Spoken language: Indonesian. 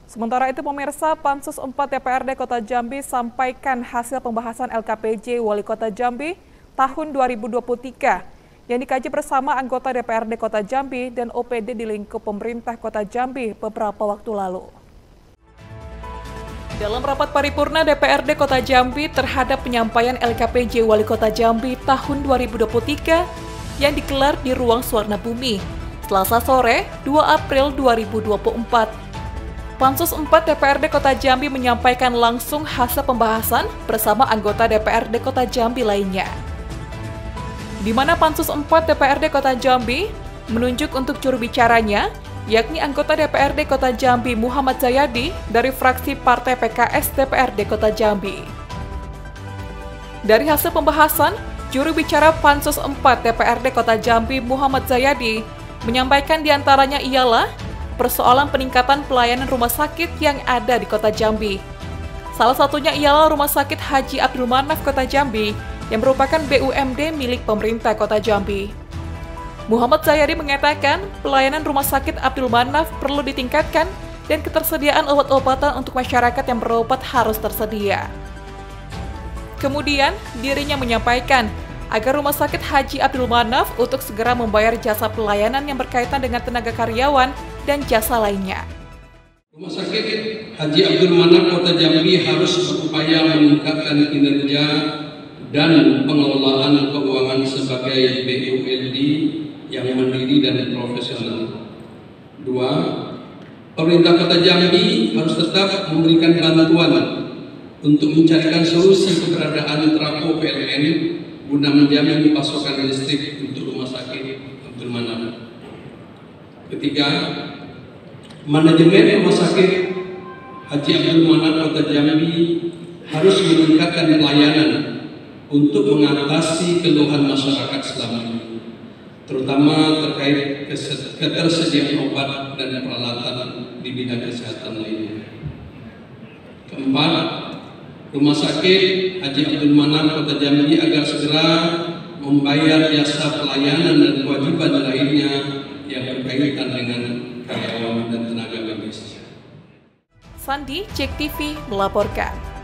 Sementara itu pemirsa, Pansus 4 DPRD Kota Jambi sampaikan hasil pembahasan LKPJ Wali Kota Jambi tahun 2023 yang dikaji bersama anggota DPRD Kota Jambi dan OPD di lingkup pemerintah Kota Jambi beberapa waktu lalu. Dalam rapat paripurna DPRD Kota Jambi terhadap penyampaian LKPJ Wali Kota Jambi tahun 2023 yang digelar di Ruang Suwarna Bumi, Selasa sore 2 April 2024. Pansus 4 DPRD Kota Jambi menyampaikan langsung hasil pembahasan bersama anggota DPRD Kota Jambi lainnya. Di mana Pansus 4 DPRD Kota Jambi menunjuk untuk juru bicaranya, yakni anggota DPRD Kota Jambi Muhammad Zayadi dari fraksi Partai PKS DPRD Kota Jambi. Dari hasil pembahasan, juru bicara Pansus 4 DPRD Kota Jambi Muhammad Zayadi menyampaikan diantaranya ialah persoalan peningkatan pelayanan rumah sakit yang ada di Kota Jambi. Salah satunya ialah Rumah Sakit Haji Abdul Manaf Kota Jambi yang merupakan BUMD milik pemerintah Kota Jambi. Muhammad Zayadi mengatakan pelayanan Rumah Sakit Abdul Manaf perlu ditingkatkan dan ketersediaan obat-obatan untuk masyarakat yang berobat harus tersedia. Kemudian, dirinya menyampaikan agar Rumah Sakit Haji Abdul Manaf untuk segera membayar jasa pelayanan yang berkaitan dengan tenaga karyawan dan jasa lainnya. Rumah Sakit Haji Abdul Manaf Kota Jambi harus berupaya meningkatkan kinerja dan pengelolaan keuangan sebagai BUMD yang mandiri dan profesional. 2. Pemerintah Kota Jambi harus tetap memberikan bantuan untuk mencarikan solusi keberadaan trafo PLN guna menjamin pasokan listrik untuk Rumah Sakit Abdul Manaf. 3. Manajemen Rumah Sakit Haji Abdul Manaf Kota Jambi harus meningkatkan pelayanan untuk mengatasi keluhan masyarakat selama ini, terutama terkait ketersediaan obat dan peralatan di bidang kesehatan lainnya. 4. Rumah Sakit Haji Abdul Manaf Kota Jambi agar segera membayar jasa pelayanan dan kewajiban lainnya yang berkaitan dengan karyawan dan tenaga medis. Sandi, JEK TV melaporkan.